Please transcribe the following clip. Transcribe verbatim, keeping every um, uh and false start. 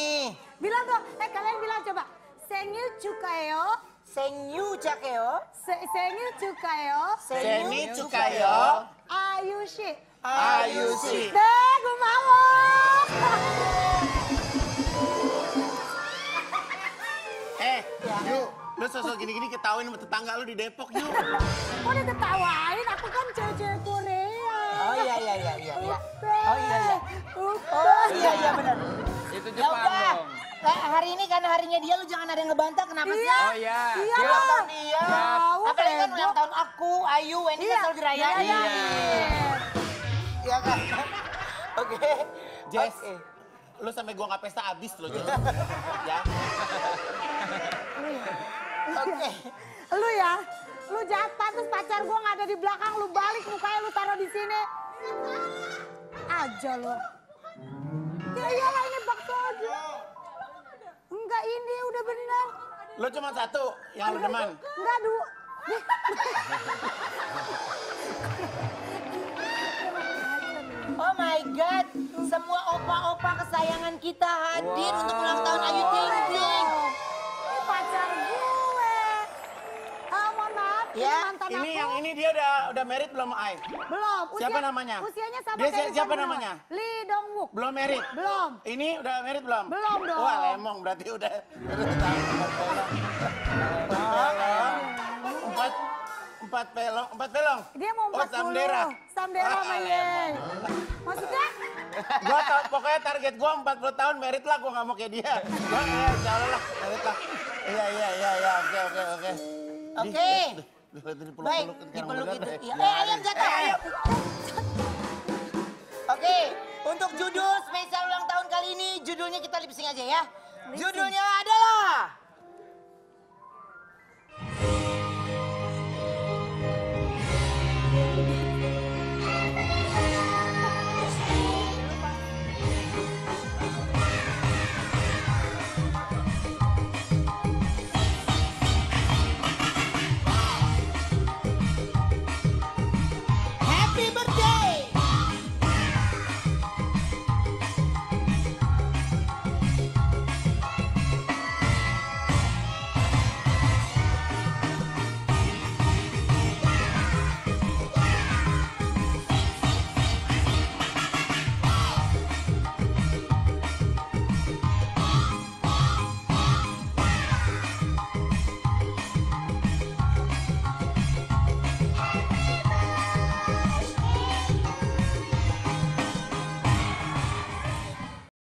nih. Bilang dong, eh kalian bilang coba. Sengil cukayo. Sengyu cakeo. Se sengil cukayo. Seni cukayo. Ayushi. Ayushi. Deh, gue mau. Eh, yuk. Lu sosok gini-gini ketawain sama tetangga lu di Depok, yuk. Kok udah ketawain? Aku kan cewek-cewek Korea. Oh iya iya iya iya. iya. Udah. Oh iya iya. Udah. Oh iya iya benar. Itu Ya Jepang udah. dong. Eh, hari ini karena harinya dia lu jangan ada yang ngebantah kenapa sih? Iya. Oh iya. Iya Ulang lah. tahun dia. Tahu, Apalagi kan bego. ulang tahun aku, Ayu, Wendy kan selalu dirayain. Iya. Iya kan? Oke. Jess, Oke. lu sampai gua nggak pesta abis lo, Jess. Ya. Oke. Lu ya, lu jahat terus pacar gua nggak ada di belakang, lu balik mukanya lu taruh di sini. Aja lu. Ya iyalah ini bakso aja. Enggak ini udah bener. Lu cuma satu yang lu demen. Enggak dua. Oh my God, semua opa-opa kesayangan kita hadir Wow. untuk ulang tahun Ayu Ting Ting. Ini pacar gue. Ah, mohon maaf, ini Ya, mantan Ini aku. yang ini dia udah udah merit belum, Ai? Belum. Siapa namanya? Usianya sama Dia kayak si- siapa Lee Dong namanya? Wook. Lee Dong Wook. Belum merit? Belum. Ini udah merit belum? Belum dong. Wah, lemong berarti udah. Empat empat pelong, empat pelong. Dia mau Oh, empat puluh. Samdera. Samdera Ah, sama lemong. Ye. Maksudnya? Gua tau, pokoknya target gua empat puluh tahun merit lah, gua nggak mau kayak dia. Gua ya, insya Allah lah, merit lah. Iya, iya, iya, iya, oke, oke, oke. Oke. Di- di- di- dipeluk- Baik, peluk, sekarang dipeluk bener gitu. deh. Iya. Eh, ayam jatuh. Oke, untuk judul spesial ulang tahun kali ini, judulnya kita lip sync aja ya. Judulnya adalah